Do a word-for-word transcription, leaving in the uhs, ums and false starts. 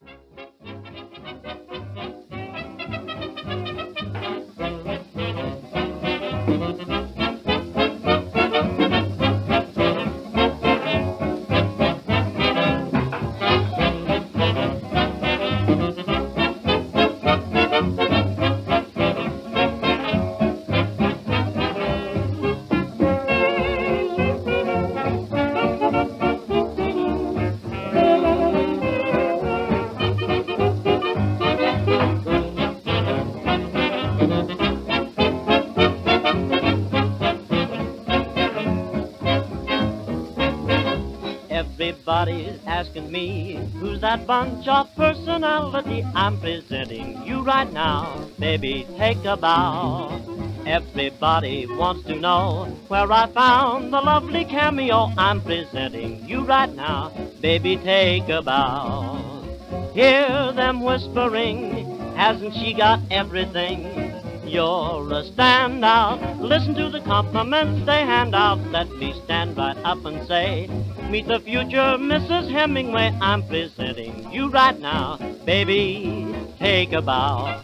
Everybody's asking me, who's that bunch of personality I'm presenting you right now? Baby, take a bow. Everybody wants to know where I found the lovely cameo I'm presenting you right now. Baby, take a bow. Hear them whispering, hasn't she got everything? You're a standout. Listen to the compliments they hand out. Let me stand right up and say, meet the future Missus Hemingway. I'm presenting you right now. Baby, take a bow.